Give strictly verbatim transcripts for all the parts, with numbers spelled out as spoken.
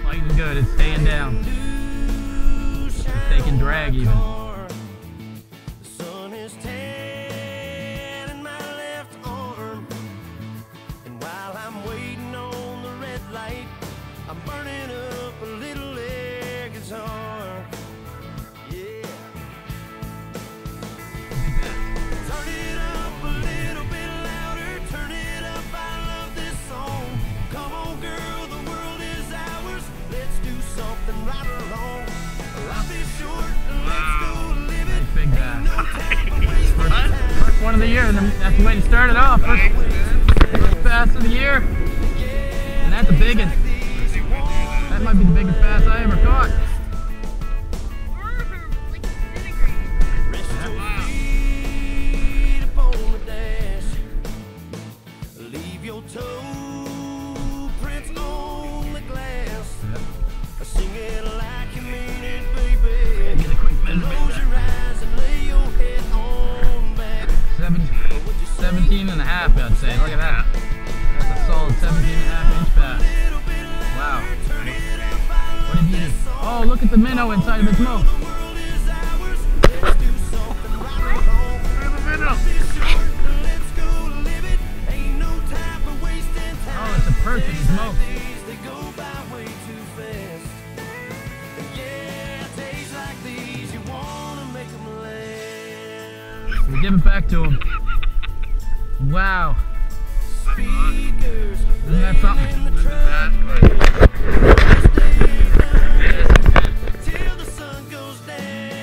Fighting good, it's staying down. It's taking drag even. I'm burning up a little air guitar. Yeah. Turn it up a little bit louder. Turn it up, I love this song. Come on, girl, the world is ours. Let's do something right along. Life is short, let's go live it. Big bass. No time to waste First, time. first one of the year, and that's the way to start it off. First, first bass of the year. And that's a big one. That might be the biggest bass I ever caught. Leave your toe prints on the glass. Sing it like you mean it, baby. Get a quick measurement. Close your eyes and lay your head on back. seventeen and a half, I'd say. Look at that. That's a solid seventeen and a half inch bass. Wow. What a beauty. Oh, look at the minnow inside of its mouth. Look at the minnow. Oh, it's a perch in his mouth. We give it back to him. Wow. Isn't that something? Till the sun goes down.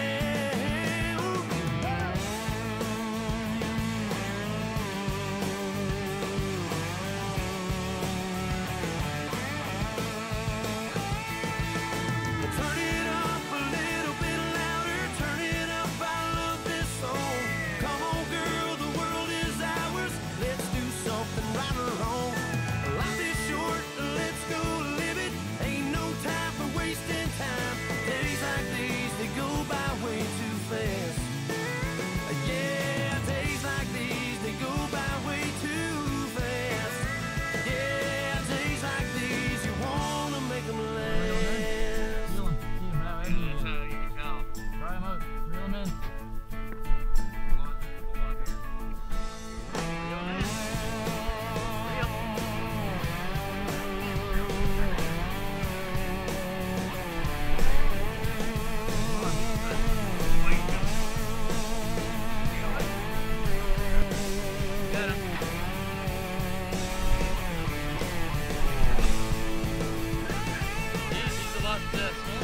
Turn it up a little bit louder. Turn it up, I love this song. Come on, girl, the world is ours. Let's do something right along. Life is short, let's go live it. Ain't no time for wasting time. Days like these, they go by way too fast. Yeah, days like these, they go by way too fast. Yeah, days like these, you wanna make them last. Feel him. See him how heavy he is. Try him out. Reel him in. Got him. He's a lot uh, smaller.